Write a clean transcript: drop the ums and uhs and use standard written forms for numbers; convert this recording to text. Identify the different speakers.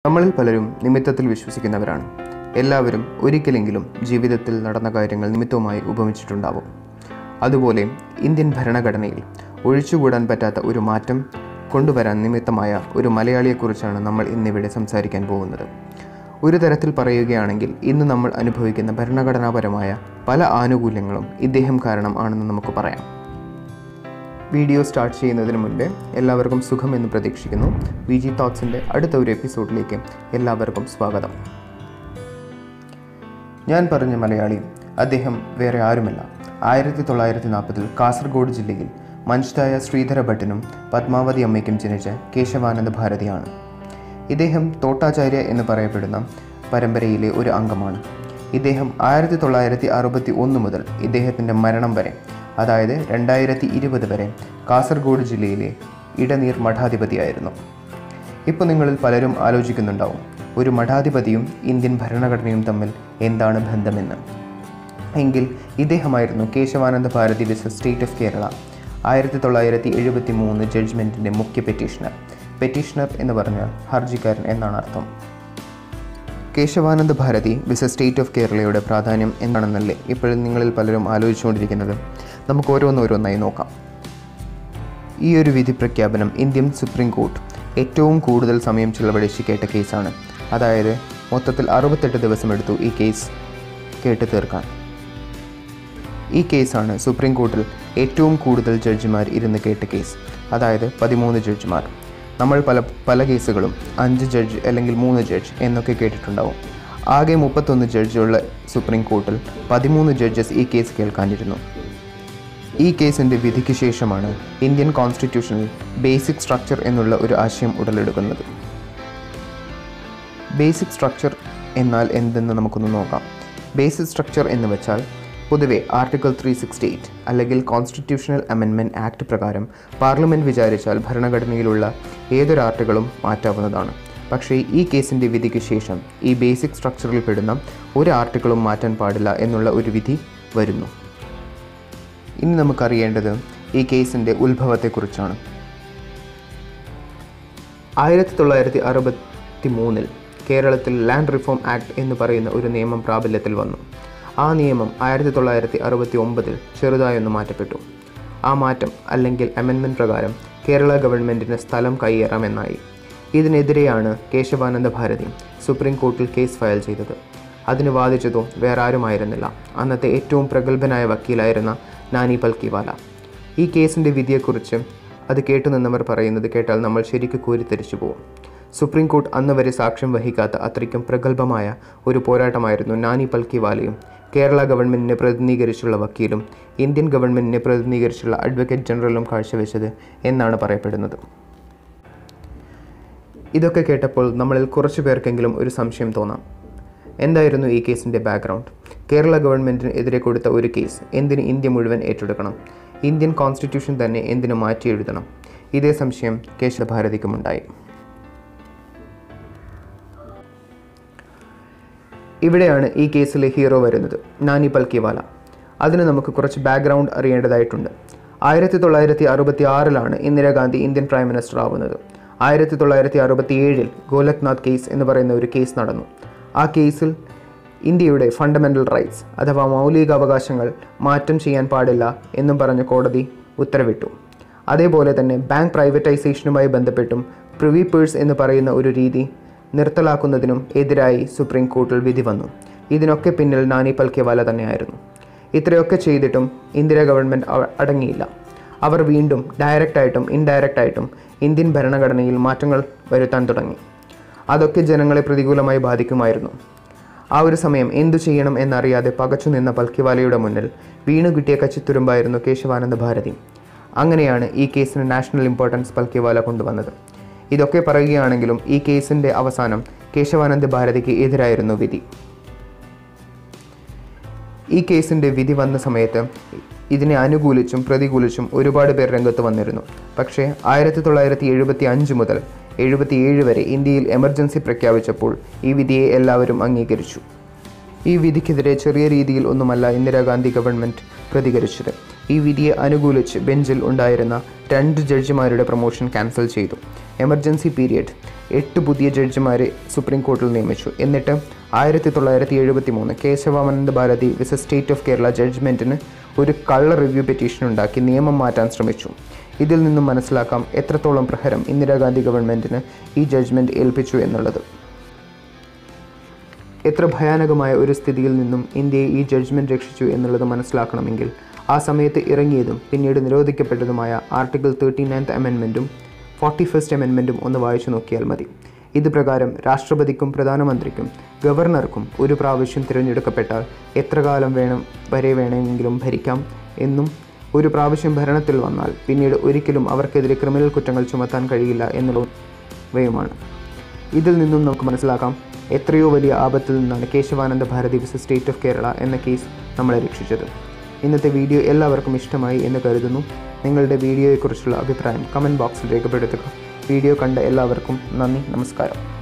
Speaker 1: നമ്മളിൽ പലരും നിമിത്തത്തിൽ വിശ്വസിക്കുന്നവരാണ്. എല്ലാവരും ഒരിക്കലെങ്കിലും ജീവിതത്തിൽ നടന്ന കാര്യങ്ങൾ നിമിത്തവുമായി ഉപമിച്ചിട്ടുണ്ടാവും. അതുപോലെ ഇന്ത്യൻ ഭരണഘടനയിൽ ഒഴിച്ചുകൂടാൻ പറ്റാത്ത ഒരു മാറ്റം കൊണ്ടുവരാൻ നിമിത്തമായ ഒരു മലയാളിയെക്കുറിച്ചാണ് നമ്മൾ ഇന്നിവിടെ സംസാരിക്കാൻ പോകുന്നത്. ഒരു തരത്തിൽ പറയുകയാണെങ്കിൽ ഇന്ന് നമ്മൾ അനുഭവിക്കുന്ന ഭരണഘടനാപരമായ പല ആനുകൂല്യങ്ങളും ഇദ്ദേഹം കാരണം ആണെന്ന് നമുക്ക് പറയാം. വീഡിയോ സ്റ്റാർട്ട് ചെയ്യുന്നതിന് മുൻപേ എല്ലാവർക്കും സുഖമെന്ന് പ്രതീക്ഷിക്കുന്നു. VG തോട്ട്സിൻ്റെ അടുത്ത ഒരു എപ്പിസോഡിലേക്ക് എല്ലാവർക്കും സ്വാഗതം. ഞാൻ പറഞ്ഞ മലയാളി അദ്ദേഹം വേറെ ആരുമല്ല. 1940 കാസർഗോഡ് ജില്ലയിൽ മഞ്ച്തായ ശ്രീധര ഭട്ടിനും പത്മാവതി അമ്മയ്ക്കും ജനിച്ച കേശവാനന്ദ ഭാരതിയാണ്. ഇദ്ദേഹം തോട്ടാചാര്യ എന്ന് പറയപ്പെടുന്ന പരമ്പരയിലെ ഒരു അംഗമാണ്. ഇദ്ദേഹം 1961 മുതൽ ഇദ്ദേഹത്തിൻ്റെ മരണം വരെ, അതായത് 2020 വരെ കാസർഗോഡ് ജില്ലയിലെ ഇടനീർ മഠാധിപതിയായിരുന്നു. ഇപ്പോൾ നിങ്ങളിൽ പലരും ആലോചിക്കുന്നുണ്ടാവും, ഒരു മഠാധിപതിയും ഇന്ത്യൻ ഭരണഘടനയും തമ്മിൽ എന്താണ് ബന്ധമെന്ന്. എങ്കിൽ ഇദ്ദേഹമായിരുന്നു Kesavananda Bharati vis state of Kerala 1973 ജഡ്ജ്മെൻറ്റിൻ്റെ മുഖ്യ പെറ്റീഷണർ. പെറ്റീഷണർ എന്ന് പറഞ്ഞാൽ ഹർജിക്കാരൻ എന്നാണ് അർത്ഥം. Kesavananda Bharati vis state of കേരളയുടെ പ്രാധാന്യം എന്താണെന്നല്ലേ ഇപ്പോഴും നിങ്ങളിൽ പലരും ആലോചിച്ചുകൊണ്ടിരിക്കുന്നത്. നമുക്ക് ഓരോന്നോരോന്നായി നോക്കാം. ഈ ഒരു വിധി പ്രഖ്യാപനം ഇന്ത്യൻ സുപ്രീം കോർട്ട് ഏറ്റവും കൂടുതൽ സമയം ചിലവഴിച്ച് കേട്ട കേസാണ്. അതായത് മൊത്തത്തിൽ 68 ദിവസമെടുത്തു ഈ കേസ് കേട്ട് തീർക്കാൻ. ഈ കേസാണ് സുപ്രീം കോർട്ടിൽ ഏറ്റവും കൂടുതൽ ജഡ്ജിമാർ ഇരുന്ന് കേട്ട കേസ്, അതായത് 13 ജഡ്ജിമാർ. നമ്മൾ പല കേസുകളും 5 ജഡ്ജ് അല്ലെങ്കിൽ 3 ജഡ്ജ് എന്നൊക്കെ കേട്ടിട്ടുണ്ടാവും. ആകെ 31 ജഡ്ജുള്ള സുപ്രീം കോർട്ടിൽ 13 ജഡ്ജസ് ഈ കേസ് കേൾക്കാനിരുന്നു. ഈ കേസിൻ്റെ വിധിക്ക് ശേഷമാണ് ഇന്ത്യൻ കോൺസ്റ്റിറ്റ്യൂഷനിൽ ബേസിക് സ്ട്രക്ചർ എന്നുള്ള ഒരു ആശയം ഉടലെടുക്കുന്നത്. ബേസിക് സ്ട്രക്ചർ എന്നാൽ എന്തെന്ന് നമുക്കൊന്ന് നോക്കാം. ബേസിക് സ്ട്രക്ചർ എന്ന് വെച്ചാൽ പൊതുവെ ആർട്ടിക്കിൾ 368 അല്ലെങ്കിൽ കോൺസ്റ്റിറ്റ്യൂഷണൽ അമെൻമെൻറ്റ് ആക്ട് പ്രകാരം പാർലമെൻറ്റ് വിചാരിച്ചാൽ ഭരണഘടനയിലുള്ള ഏതൊരു ആർട്ടിക്കിളും മാറ്റാവുന്നതാണ്. പക്ഷേ ഈ കേസിൻ്റെ വിധിക്ക് ശേഷം ഈ ബേസിക് സ്ട്രക്ചറിൽ പെടുന്ന ഒരു ആർട്ടിക്കിളും മാറ്റാൻ പാടില്ല എന്നുള്ള ഒരു വിധി വരുന്നു. ഇനി നമുക്കറിയേണ്ടത് ഈ കേസിൻ്റെ ഉത്ഭവത്തെക്കുറിച്ചാണ്. 1963 കേരളത്തിൽ ലാൻഡ് റിഫോം ആക്ട് എന്ന് പറയുന്ന ഒരു നിയമം പ്രാബല്യത്തിൽ വന്നു. ആ നിയമം 1969 ചെറുതായൊന്ന് മാറ്റപ്പെട്ടു. ആ മാറ്റം അല്ലെങ്കിൽ അമെൻമെൻറ്റ് പ്രകാരം കേരള ഗവൺമെൻറ്റിന് സ്ഥലം കൈയേറാമെന്നായി. ഇതിനെതിരെയാണ് കേശവാനന്ദ ഭാരതി സുപ്രീം കോർട്ടിൽ കേസ് ഫയൽ ചെയ്തത്. അതിന് വാദിച്ചതോ വേറെ ആരുമായിരുന്നില്ല, അന്നത്തെ ഏറ്റവും പ്രഗത്ഭനായ വക്കീലായിരുന്ന നാനി പൽഖിവാല. ഈ കേസിൻ്റെ വിധിയെക്കുറിച്ച് അത് കേട്ടുനിന്നവർ പറയുന്നത് കേട്ടാൽ നമ്മൾ ശരിക്കും കോരിത്തരിച്ചു പോകും. സുപ്രീം കോർട്ട് അന്ന് വരെ സാക്ഷ്യം വഹിക്കാത്ത അത്രയ്ക്കും പ്രഗത്ഭമായ ഒരു പോരാട്ടമായിരുന്നു നാനി പൽഖിവാലയും കേരള ഗവൺമെൻറ്റിനെ പ്രതിനിധീകരിച്ചുള്ള വക്കീലും ഇന്ത്യൻ ഗവൺമെൻറ്റിനെ പ്രതിനിധീകരിച്ചുള്ള അഡ്വക്കേറ്റ് ജനറലും കാഴ്ചവെച്ചത് എന്നാണ് പറയപ്പെടുന്നത്. ഇതൊക്കെ കേട്ടപ്പോൾ നമ്മളിൽ കുറച്ചു പേർക്കെങ്കിലും ഒരു സംശയം തോന്നാം. എന്തായിരുന്നു ഈ കേസിൻ്റെ ബാക്ക്ഗ്രൗണ്ട്? കേരള ഗവൺമെൻറ്റിന് എതിരെ കൊടുത്ത ഒരു കേസ് എന്തിന് ഇന്ത്യ മുഴുവൻ ഏറ്റെടുക്കണം? ഇന്ത്യൻ കോൺസ്റ്റിറ്റ്യൂഷൻ തന്നെ എന്തിനു മാറ്റി എഴുതണം? ഇതേ സംശയം കേശവഭാരതിക്കുമുണ്ടായി. ഇവിടെയാണ് ഈ കേസിലെ ഹീറോ വരുന്നത്, നാനി പൽഖിവാല. അതിന് നമുക്ക് കുറച്ച് ബാക്ക്ഗ്രൗണ്ട് അറിയേണ്ടതായിട്ടുണ്ട്. 1966 ഇന്ദിരാഗാന്ധി ഇന്ത്യൻ പ്രൈം മിനിസ്റ്റർ ആവുന്നത്. 1967 ഗോലക്നാഥ് കേസ് എന്ന് പറയുന്ന ഒരു കേസ് നടന്നു. ആ കേസിൽ ഇന്ത്യയുടെ ഫണ്ടമെൻ്റൽ റൈറ്റ്സ് അഥവാ മൗലികാവകാശങ്ങൾ മാറ്റം ചെയ്യാൻ പാടില്ല എന്നും പറഞ്ഞ കോടതി ഉത്തരവിട്ടു. അതേപോലെ തന്നെ ബാങ്ക് പ്രൈവറ്റൈസേഷനുമായി ബന്ധപ്പെട്ടും പ്രിവി പേഴ്സ് എന്ന് പറയുന്ന ഒരു രീതി നിർത്തലാക്കുന്നതിനും എതിരായി സുപ്രീം കോർട്ടിൽ വിധി വന്നു. ഇതിനൊക്കെ പിന്നിൽ നാനി പൽഖിവാല തന്നെയായിരുന്നു. ഇത്രയൊക്കെ ചെയ്തിട്ടും ഇന്ദിര ഗവൺമെൻറ് അടങ്ങിയില്ല. അവർ വീണ്ടും ഡയറക്റ്റായിട്ടും ഇൻഡയറക്റ്റായിട്ടും ഇന്ത്യൻ ഭരണഘടനയിൽ മാറ്റങ്ങൾ വരുത്താൻ തുടങ്ങി. അതൊക്കെ ജനങ്ങളെ പ്രതികൂലമായി ബാധിക്കുമായിരുന്നു. ആ ഒരു സമയം എന്തു ചെയ്യണം എന്നറിയാതെ പകച്ചു നിന്ന പൽഖിവാലയുടെ മുന്നിൽ വീണു കിട്ടിയ കച്ചിത്തുരുമ്പായിരുന്നു കേശവാനന്ദ ഭാരതി. അങ്ങനെയാണ് ഈ കേസിന് നാഷണൽ ഇമ്പോർട്ടൻസ് പൽഖിവാല കൊണ്ടുവന്നത്. ഇതൊക്കെ പറയുകയാണെങ്കിലും ഈ കേസിൻ്റെ അവസാനം കേശവാനന്ദ ഭാരതിക്ക് എതിരായിരുന്നു വിധി. ഈ കേസിൻ്റെ വിധി വന്ന സമയത്ത് ഇതിനെ അനുകൂലിച്ചും പ്രതികൂലിച്ചും ഒരുപാട് പേർ രംഗത്ത് വന്നിരുന്നു. പക്ഷേ 1975 മുതൽ 77 വരെ ഇന്ത്യയിൽ എമർജൻസി പ്രഖ്യാപിച്ചപ്പോൾ ഈ വിധിയെ എല്ലാവരും അംഗീകരിച്ചു. ഈ വിധിക്കെതിരെ ചെറിയ രീതിയിൽ ഒന്നുമല്ല ഇന്ദിരാഗാന്ധി ഗവൺമെൻറ് പ്രതികരിച്ചത്. ഈ വിധിയെ അനുകൂലിച്ച് ബെഞ്ചിൽ ഉണ്ടായിരുന്ന 2 ജഡ്ജിമാരുടെ പ്രൊമോഷൻ ക്യാൻസൽ ചെയ്തു. എമർജൻസി പീരിയഡ് 8 പുതിയ ജഡ്ജിമാരെ സുപ്രീം കോടതിയിൽ നിയമിച്ചു. എന്നിട്ട് 1973 Kesavananda Bharati vis state of Kerala ജഡ്ജ്മെൻറ്റിന് ഒരു കള്ള റിവ്യൂ പെറ്റീഷൻ ഉണ്ടാക്കി നിയമം മാറ്റാൻ ശ്രമിച്ചു. ഇതിൽ നിന്നും മനസ്സിലാക്കാം എത്രത്തോളം പ്രഹരം ഇന്ദിരാഗാന്ധി ഗവൺമെൻറ്റിന് ഈ ജഡ്ജ്മെൻറ്റ് ഏൽപ്പിച്ചു എന്നുള്ളത്. എത്ര ഭയാനകമായ ഒരു സ്ഥിതിയിൽ നിന്നും ഇന്ത്യയെ ഈ ജഡ്ജ്മെൻറ്റ് രക്ഷിച്ചു എന്നുള്ളത് മനസ്സിലാക്കണമെങ്കിൽ ആ സമയത്ത് ഇറങ്ങിയതും പിന്നീട് നിരോധിക്കപ്പെട്ടതുമായ ആർട്ടിക്കിൾ 39th അമെൻമെൻറ്റും 41st അമെൻമെൻറ്റും ഒന്ന് വായിച്ചു നോക്കിയാൽ മതി. ഇത് പ്രകാരം രാഷ്ട്രപതിക്കും പ്രധാനമന്ത്രിക്കും ഗവർണർക്കും ഒരു പ്രാവശ്യം തിരഞ്ഞെടുക്കപ്പെട്ടാൽ എത്ര കാലം വരെ വേണമെങ്കിലും ഭരിക്കാം എന്നും ഒരു പ്രാവശ്യം ഭരണത്തിൽ വന്നാൽ പിന്നീട് ഒരിക്കലും അവർക്കെതിരെ ക്രിമിനൽ കുറ്റങ്ങൾ ചുമത്താൻ കഴിയില്ല എന്നുള്ളവയുമാണ്. ഇതിൽ നിന്നും നമുക്ക് മനസ്സിലാക്കാം എത്രയോ വലിയ ആപത്തിൽ നിന്നാണ് Kesavananda Bharati vis state of Kerala എന്ന കേസ് നമ്മളെ രക്ഷിച്ചത്. ഇന്നത്തെ വീഡിയോ എല്ലാവർക്കും ഇഷ്ടമായി എന്ന് കരുതുന്നു. നിങ്ങളുടെ വീഡിയോയെക്കുറിച്ചുള്ള അഭിപ്രായം കമൻറ്റ് ബോക്സിൽ രേഖപ്പെടുത്തുക. വീഡിയോ കണ്ട എല്ലാവർക്കും നന്ദി, നമസ്കാരം.